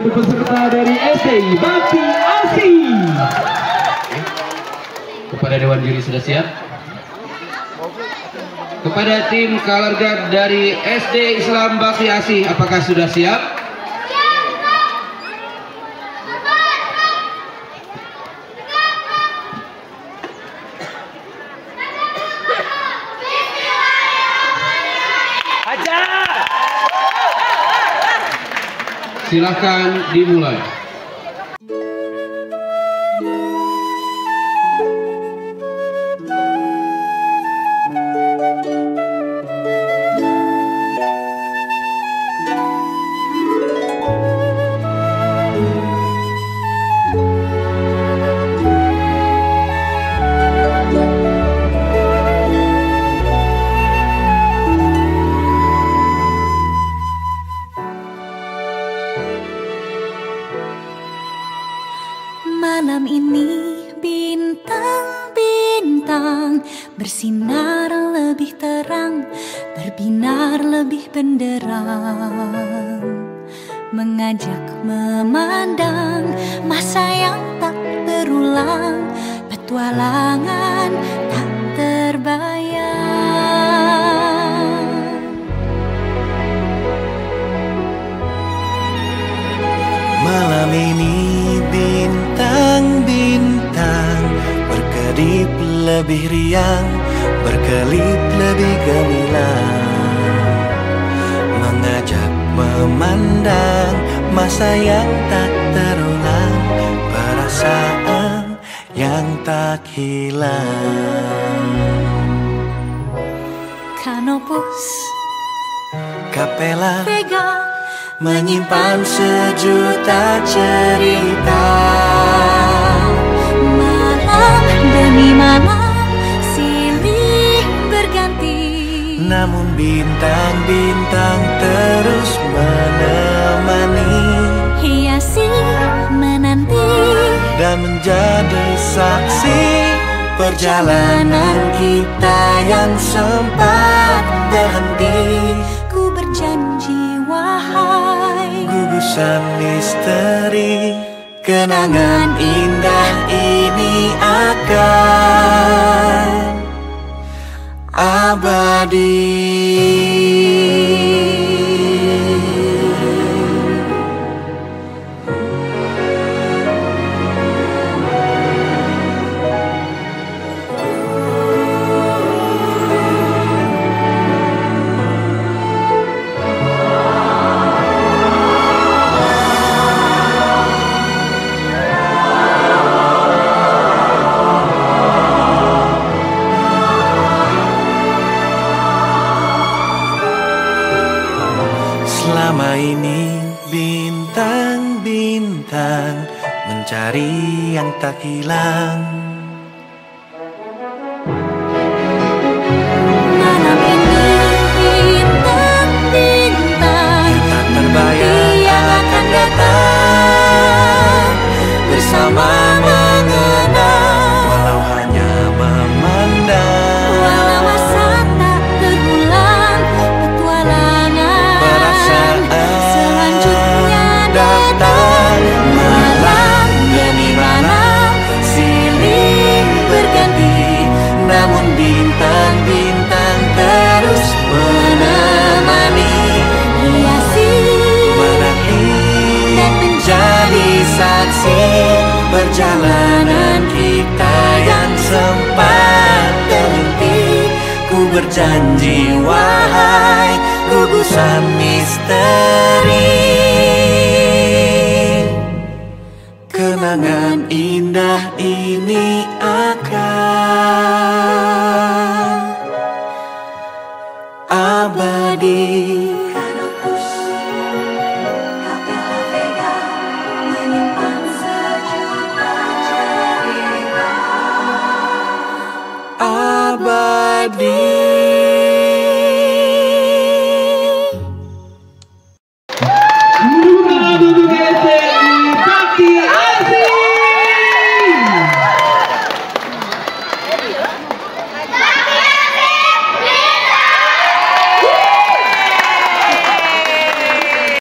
untuk peserta dari SD Bakti Asi. Kepada Dewan Juri sudah siap? Kepada tim Color Guard dari SD Islam Bakti Asi, apakah sudah siap? Silakan dimulai. Malam ini bintang-bintang bersinar lebih terang, berbinar lebih benderang, mengajak memandang masa yang tak berulang, petualangan tak terbayang. Malam ini bintang-bintang berkedip lebih riang, berkelip lebih gemilang, mengajak memandang masa yang tak terulang, perasaan yang tak hilang. Kanopus, Kapela, Vega, menyimpan sejuta cerita. Malam demi malam silih berganti, namun bintang-bintang terus menemani, hiasi menanti dan menjadi saksi perjalanan kita yang sempat berhenti. Ku berjanji wahai gugusan misteri, kenangan indah ini akan abadi. Selama ini bintang-bintang mencari yang tak hilang. malam ini bintang-bintang Tak terbayang yang akan datang, bersama mengenang, walau hanya memandang, walau masa tak terulang, petualangan selanjutnya datang. Malam demi malam silih berganti, namun bintang-bintang terus menemani, Hiasi menanti dan jadi saksi perjalanan kita yang sempat terhenti. Ku berjanji wahai gugusan misteri, kenangan indah